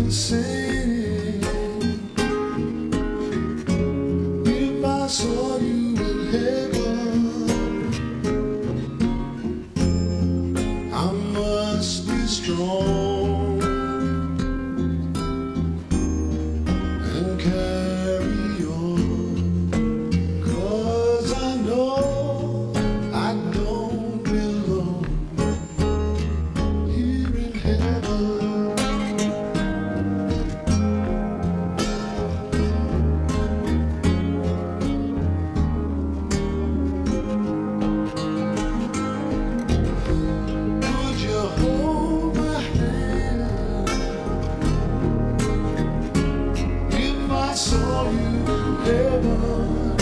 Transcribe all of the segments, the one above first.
sing. If I saw you in heaven, I must be strong and carry on, 'cause I know I don't belong here in heaven. I saw you in heaven,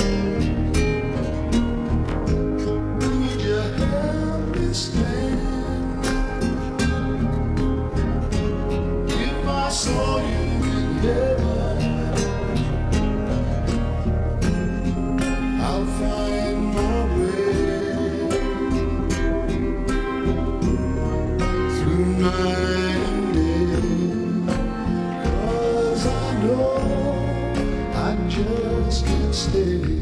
would you help me stand? If I saw you in heaven, I'll find my way through night and day, 'cause I know I just can't stay.